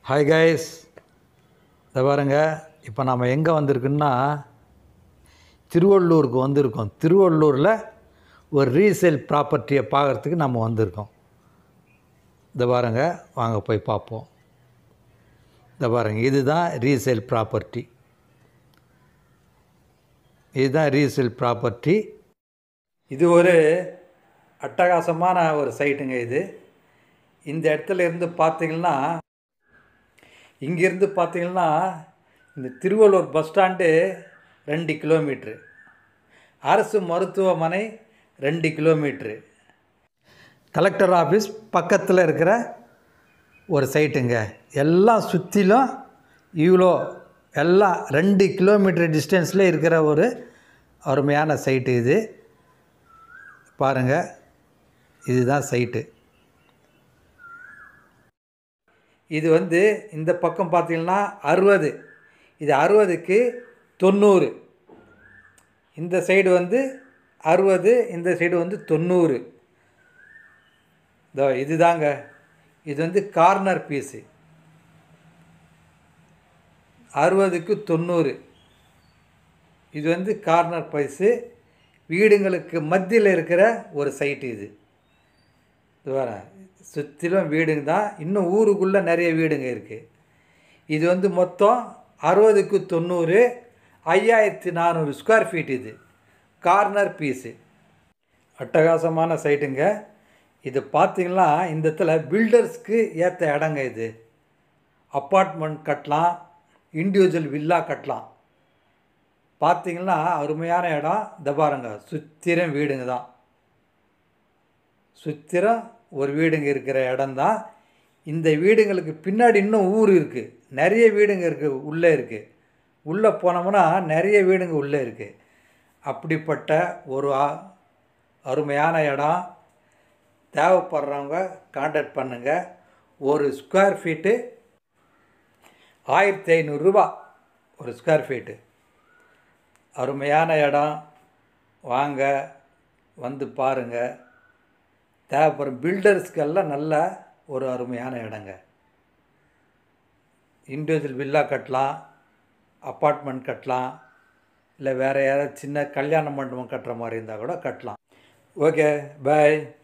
Hi guys, இதை பாருங்க. இப்போ நம்ம எங்கே வந்திருக்குன்னா திருவள்ளூருக்கு வந்திருக்கோம். திருவள்ளூரில் ஒரு ரீசேல் ப்ராப்பர்ட்டியை பார்க்குறதுக்கு நம்ம வந்திருக்கோம். இதை பாருங்க, வாங்க போய் பார்ப்போம். இதை பாருங்க, இதுதான் ரீசேல் ப்ராப்பர்ட்டி. இதுதான் ரீசேல் ப்ராப்பர்ட்டி. இது ஒரு அட்டகாசமான ஒரு சைட்டுங்க. இந்த இடத்துல இருந்து பார்த்தீங்கன்னா, இங்கேருந்து பார்த்தீங்கன்னா இந்த திருவள்ளூர் பஸ் ஸ்டாண்டு 2 கிலோமீட்ரு, அரசு மருத்துவமனை 2 கிலோமீட்ரு, கலெக்டர் ஆஃபீஸ் பக்கத்தில் இருக்கிற ஒரு சைட்டுங்க. எல்லாம் சுற்றிலும் இவ்வளோ எல்லாம் 2 கிலோமீட்டர் டிஸ்டன்ஸில் இருக்கிற ஒரு அருமையான சைட்டு இது. பாருங்கள், இதுதான் சைட்டு. இது இந்த பக்கம் பார்த்தீங்கன்னா 60, இது 60க்கு 90. இந்த சைடு 60, இந்த சைடு 90. இதோ இதுதாங்க, இது கார்னர் பீஸு. 60க்கு 90, இது கார்னர் பீஸு. வீடுங்களுக்கு மத்தியில் இருக்கிற ஒரு சைட்டு இது. வேற சுற்றிலும் வீடுங்க தான். இன்னும் ஊருக்குள்ளே நிறைய வீடுங்க இருக்குது. இது மொத்தம் 60க்கு 90, 5400 ஸ்கொயர் ஃபீட். இது கார்னர் பீஸு. அட்டகாசமான சைட்டுங்க. இது பார்த்திங்கன்னா இந்த இடத்துல பில்டர்ஸ்க்கு ஏற்ற இடங்க. இது அப்பார்ட்மெண்ட் கட்டலாம், இண்டிவிஜுவல் வில்லா கட்டலாம். பார்த்திங்கன்னா அருமையான இடம். இந்த பாருங்க, சுத்திரம் வீடுங்க தான். சுத்திரம் ஒரு வீடுங்க இருக்கிற இடம்தான். இந்த வீடுங்களுக்கு பின்னாடி இன்னும் ஊர் இருக்குது, நிறைய வீடுங்க இருக்குது, உள்ளே இருக்குது. உள்ளே போனோம்னா நிறைய வீடுங்க உள்ளே இருக்குது. அப்படிப்பட்ட ஒரு அருமையான இடம். தேவைப்படுறவங்க கான்டாக்ட் பண்ணுங்கள். ஒரு ஸ்கொயர் ஃபீட்டு 1500 ரூபா ஒரு ஸ்கொயர் ஃபீட்டு. அருமையான இடம். வாங்க, வந்து பாருங்கள். தேவைப்படும் பில்டர்ஸ்க்கெல்லாம் நல்ல ஒரு அருமையான இடங்க. இண்டிவிஜுவல் வில்லா கட்டலாம், அப்பார்ட்மெண்ட் கட்டலாம், இல்லை வேறு யாராவது சின்ன கல்யாண மண்டபம் கட்டுற மாதிரி இருந்தால் கூட கட்டலாம். ஓகே, பாய்.